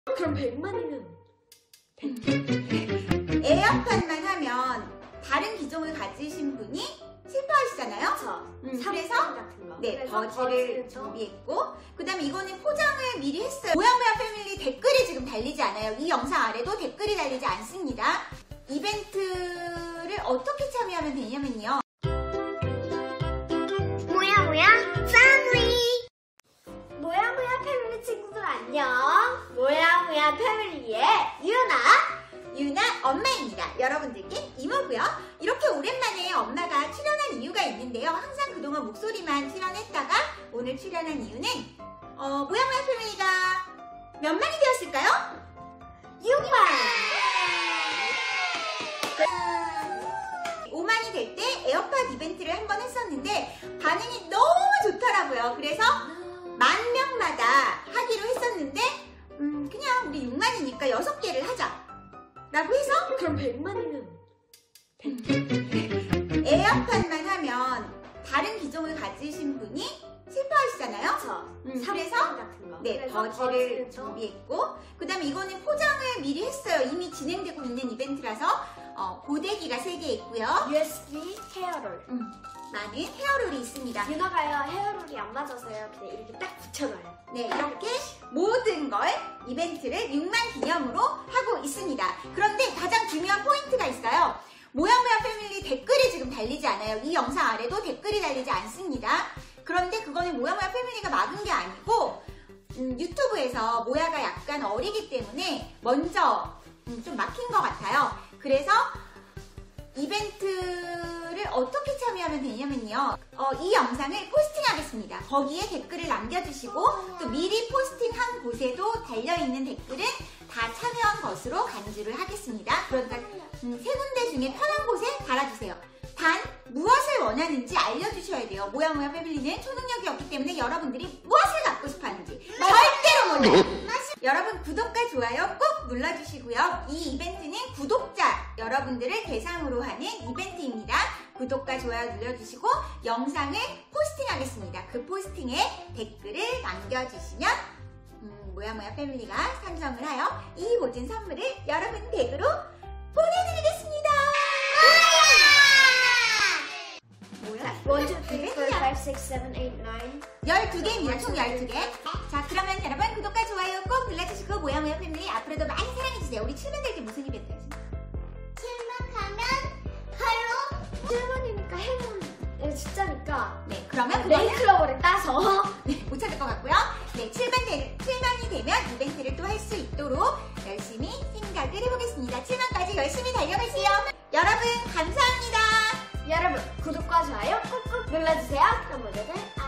그럼 100만이면 에어팟만 하면 다른 기종을 가지신 분이 슬퍼하시잖아요. 그래서 같은 거. 네, 버즈를 준비했고, 그 다음에 이거는 포장을 미리 했어요. 모야모야 패밀리 댓글이 지금 달리지 않아요. 이 영상 아래도 댓글이 달리지 않습니다. 이벤트를 어떻게 참여하면 되냐면요. 모야모야 패밀리. 모야모야 패밀리 친구들 안녕. 모야모야 패밀리의 유나 엄마입니다. 여러분들께 이모고요. 이렇게 오랜만에 엄마가 출연한 이유가 있는데요. 항상 그동안 목소리만 출연했다가 오늘 출연한 이유는 모야모야 패밀리가 몇 만이 되었을까요? 6만. 5만이 될 때 에어팟 이벤트를 한 번 했었는데 반응이 너무 좋더라고요. 그래서 10,000명마다 하기로 했었는데 그냥 우리 6만이니까 6개를 하자 라고 해서 그럼 100만이면 에어팟만 하면 다른 기종을 가지신 분이 슬퍼하시잖아요. 그래서 같은 거. 네, 버즈를 준비했고, 그 다음에 이거는 포장을 미리 했어요. 이미 진행되고 있는 이벤트라서 고데기가 3개 있고요. USB 헤어롤. 많은 헤어롤이 있습니다. 유나가요 헤어롤이 안 맞아서요. 그냥 이렇게 딱 붙여놔요. 네, 이렇게 모든 걸 이벤트를 6만 기념으로 하고 있습니다. 그런데 가장 중요한 포인트가 있어요. 모야모야 패밀리 댓글이 지금 달리지 않아요. 이 영상 아래도 댓글이 달리지 않습니다. 그런데 그거는 모야모야 패밀리가 막은 게 아니고 유튜브에서 모야가 약간 어리기 때문에 먼저 좀 막힌 것 같아요. 그래서 이벤트를 어떻게 참여하면 되냐면요. 이 영상을 포스팅하겠습니다. 거기에 댓글을 남겨주시고 또 미리 포스팅한 곳에도 달려있는 댓글은 다 참여한 것으로 간주를 하겠습니다. 그러니까 3군데 중에 편한 곳에 달아주세요. 단 무엇을 원하는지 알려주셔야 돼요. 모야모야 패밀리는 초능력이 없기 때문에 여러분들이 무엇을 갖고 싶어 하는지 절대로 몰라요. 여러분 구독과 좋아요 꼭 눌러주시고요. 이 이벤트는 구독자 여러분들을 대상으로 하는 이벤트입니다. 구독과 좋아요 눌러주시고 영상을 포스팅하겠습니다. 그 포스팅에 댓글을 남겨주시면 모야모야 패밀리가 선정을 하여 이 모든 선물을 여러분 댁으로 보내드리겠습니다. 1, 2, 3, 4, 5, 6, 7, 8, 9 12개입니다. 총 12개. 자, 그러면 여러분 구독과 좋아요 꼭 눌러주시고 모야모야 패밀리 앞으로도 많이 사랑해주세요. 우리 7만 될 때 무슨 이벤트 하시나요? 7만 가면 바로 7만이니까 해는 숫자니까 네, 그러면 그거는 네이클로버를 따서 네, 못 찾을 것 같고요. 네, 7만이 되면 이벤트를 또 할 수 있도록 열심히 생각을 해보겠습니다. 7만까지 열심히 달려갈게요. 여러분 감사합니다. 여러분 구독과 좋아요 꾹꾹 눌러주세요. 그럼 모두들